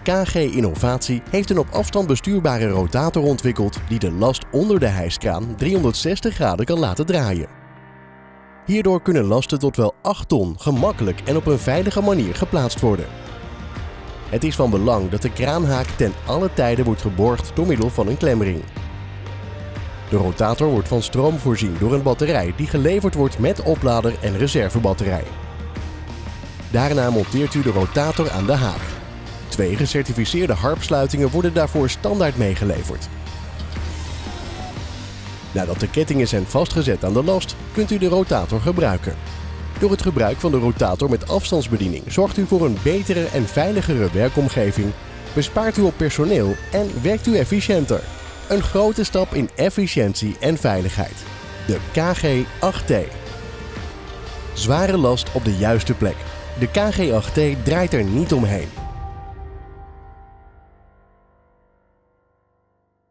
KG Innovatie heeft een op afstand bestuurbare rotator ontwikkeld die de last onder de hijskraan 360 graden kan laten draaien. Hierdoor kunnen lasten tot wel 8 ton gemakkelijk en op een veilige manier geplaatst worden. Het is van belang dat de kraanhaak ten alle tijde wordt geborgd door middel van een klemring. De rotator wordt van stroom voorzien door een batterij die geleverd wordt met oplader en reservebatterij. Daarna monteert u de rotator aan de haak. 2 gecertificeerde harpsluitingen worden daarvoor standaard meegeleverd. Nadat de kettingen zijn vastgezet aan de last, kunt u de rotator gebruiken. Door het gebruik van de rotator met afstandsbediening zorgt u voor een betere en veiligere werkomgeving, bespaart u op personeel en werkt u efficiënter. Een grote stap in efficiëntie en veiligheid. De KG8T. Zware last op de juiste plek. De KG8T draait er niet omheen.